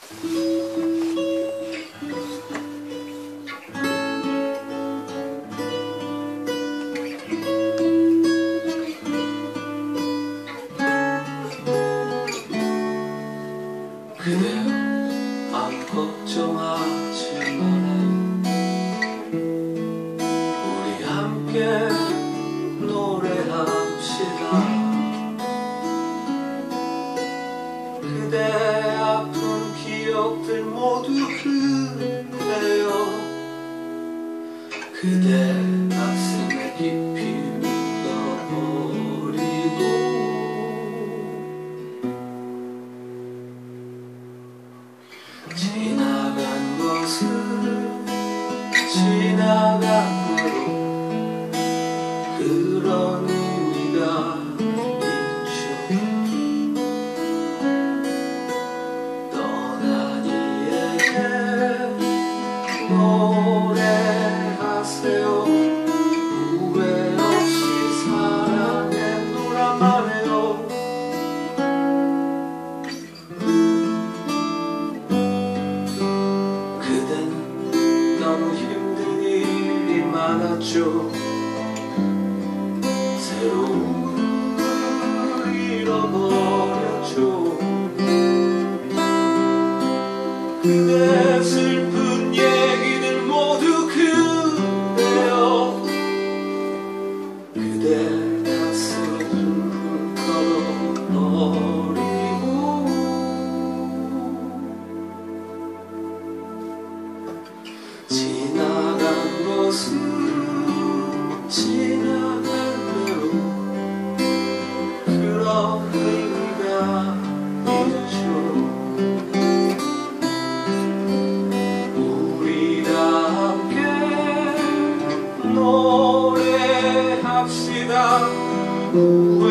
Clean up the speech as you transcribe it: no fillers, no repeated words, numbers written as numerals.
그대여 맘 걱정하지 말아요. 우리 함께 노래합시다. 그대 아픈 기억들 모두 그대여 그대 가슴에 깊이 묻어버리고 지나간 것은 지나간 대로 그런 의미가 있죠. 떠난 이에게 노래하세요. 후회 없이 사랑했노란 말해요. 너무 힘든 일이 많았죠. 새로운 걸 잃어버렸죠. 그대 슬픈 얘기들 모두 그대여 그대 가슴에 훌훌 털어버리고 지나간 것은 지나간 대로 그런 의미가 있죠. 우리가 함께 노래합시다.